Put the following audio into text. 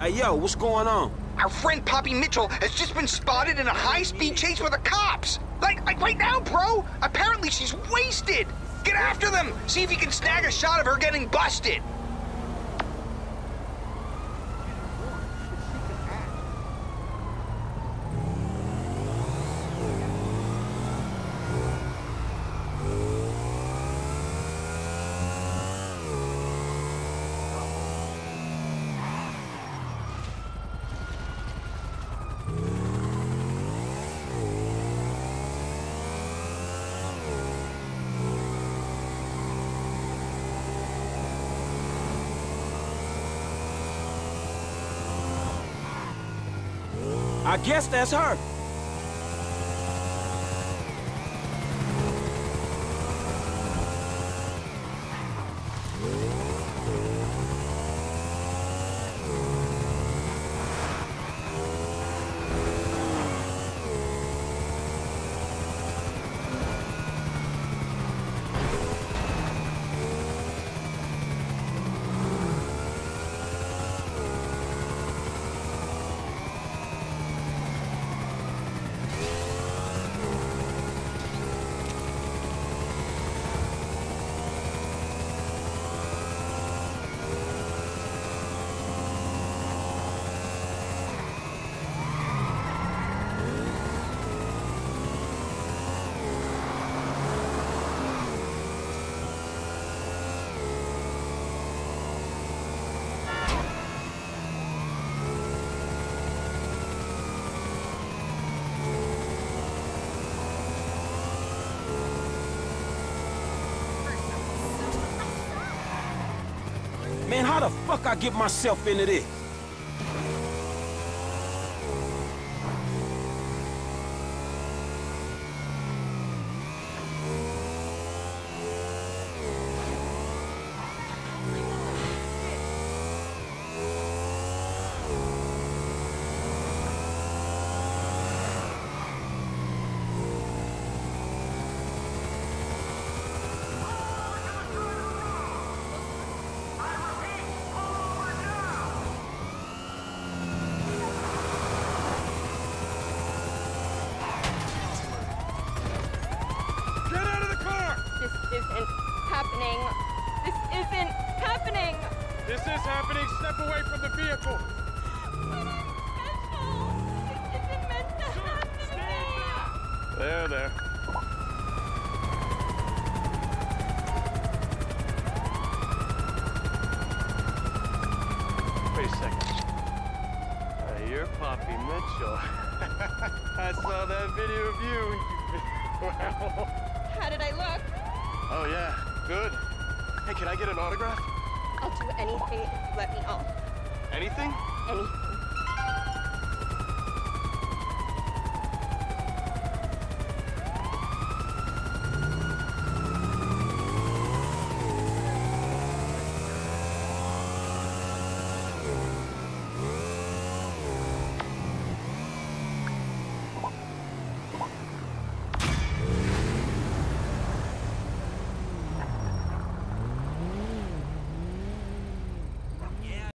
Hey, yo, what's going on? Our friend Poppy Mitchell has just been spotted in a high-speed chase with the cops. Like right now, bro. Apparently she's wasted. Get after them. See if you can snag a shot of her getting busted. I guess that's her. Man, how the fuck I get myself into this? This is happening. Step away from the vehicle. This isn't meant to happen to me. There. Wait a second. You're Poppy Mitchell. I saw that video of you. Wow. How did I look? Oh, yeah. Good. Hey, can I get an autograph? I'll do anything if you let me off. Anything? Anything.